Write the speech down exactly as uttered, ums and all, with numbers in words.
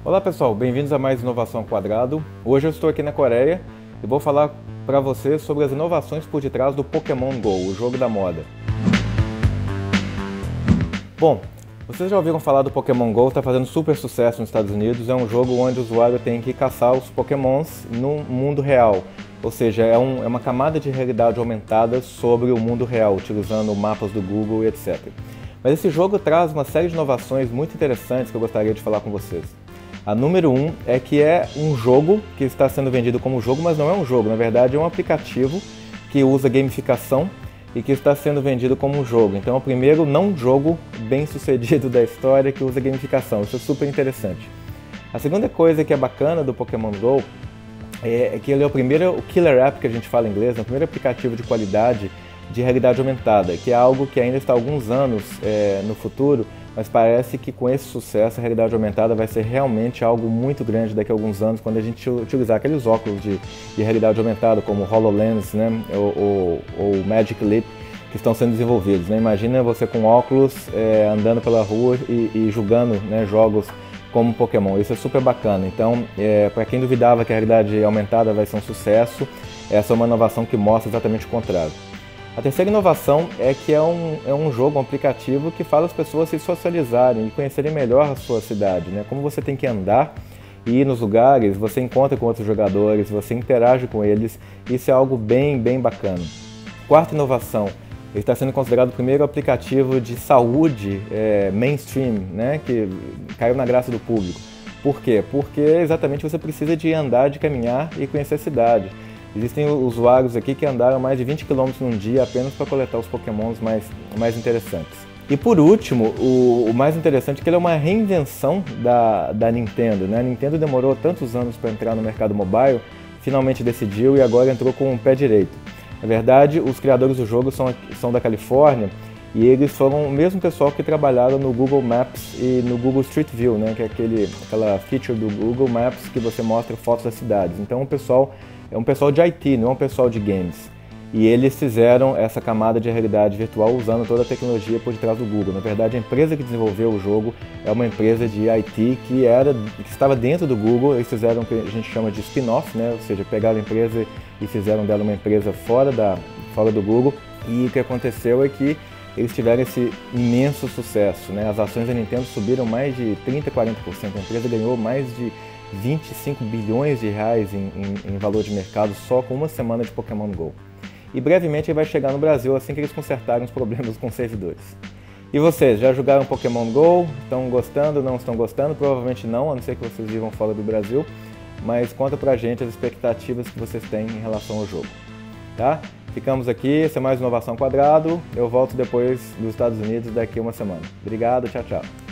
Olá pessoal, bem-vindos a mais Inovação ao Quadrado. Hoje eu estou aqui na Coreia e vou falar para vocês sobre as inovações por detrás do Pokémon Go, o jogo da moda. Bom, vocês já ouviram falar do Pokémon Go, está fazendo super sucesso nos Estados Unidos. É um jogo onde o usuário tem que caçar os Pokémons no mundo real. Ou seja, é, um, é uma camada de realidade aumentada sobre o mundo real, utilizando mapas do Google e etcétera. Mas esse jogo traz uma série de inovações muito interessantes que eu gostaria de falar com vocês. A número um é que é um jogo que está sendo vendido como jogo, mas não é um jogo. Na verdade, é um aplicativo que usa gamificação e que está sendo vendido como um jogo. Então é o primeiro não jogo bem sucedido da história que usa gamificação. Isso é super interessante. A segunda coisa que é bacana do Pokémon Go é que ele é o primeiro o killer app que a gente fala em inglês, é o primeiro aplicativo de qualidade de realidade aumentada, que é algo que ainda está há alguns anos é, no futuro, mas parece que com esse sucesso a realidade aumentada vai ser realmente algo muito grande daqui a alguns anos, quando a gente utilizar aqueles óculos de, de realidade aumentada, como o HoloLens, né, ou o Magic Leap, que estão sendo desenvolvidos. Né? Imagina você com óculos é, andando pela rua e, e jogando né, jogos como Pokémon. Isso é super bacana. Então, é, para quem duvidava que a realidade aumentada vai ser um sucesso, essa é uma inovação que mostra exatamente o contrário. A terceira inovação é que é um, é um jogo, um aplicativo que faz as pessoas se socializarem e conhecerem melhor a sua cidade. Né? Como você tem que andar e ir nos lugares, você encontra com outros jogadores, você interage com eles, isso é algo bem, bem bacana. Quarta inovação, ele está sendo considerado o primeiro aplicativo de saúde é, mainstream, né? Que caiu na graça do público. Por quê? Porque exatamente você precisa de andar, de caminhar e conhecer a cidade. Existem usuários aqui que andaram mais de vinte quilômetros num dia apenas para coletar os Pokémons mais, mais interessantes. E por último, o, o mais interessante é que ele é uma reinvenção da, da Nintendo. Né? A Nintendo demorou tantos anos para entrar no mercado mobile, finalmente decidiu e agora entrou com o pé direito. Na verdade, os criadores do jogo são, são da Califórnia e eles foram o mesmo pessoal que trabalharam no Google Maps e no Google Street View, né? Que é aquele, aquela feature do Google Maps que você mostra fotos das cidades. Então o pessoal é um pessoal de I T, não é um pessoal de games. E eles fizeram essa camada de realidade virtual usando toda a tecnologia por detrás do Google. Na verdade, a empresa que desenvolveu o jogo é uma empresa de I T que, era, que estava dentro do Google. Eles fizeram o que a gente chama de spin-off, né? Ou seja, pegaram a empresa e fizeram dela uma empresa fora, da, fora do Google. E o que aconteceu é que eles tiveram esse imenso sucesso. Né? As ações da Nintendo subiram mais de trinta, quarenta por cento. A empresa ganhou mais de vinte e cinco bilhões de reais em, em, em valor de mercado só com uma semana de Pokémon Go. E brevemente ele vai chegar no Brasil assim que eles consertarem os problemas com os servidores. E vocês, já jogaram Pokémon Go? Estão gostando? Não estão gostando? Provavelmente não, a não ser que vocês vivam fora do Brasil. Mas conta pra gente as expectativas que vocês têm em relação ao jogo. Tá? Ficamos aqui, esse é mais Inovação ao Quadrado. Eu volto depois dos Estados Unidos daqui a uma semana. Obrigado, tchau, tchau.